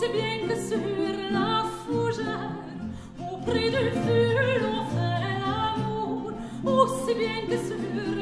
aussi bien que sur la fougère, auprès du feu l'on fait l'amour, aussi bien que sur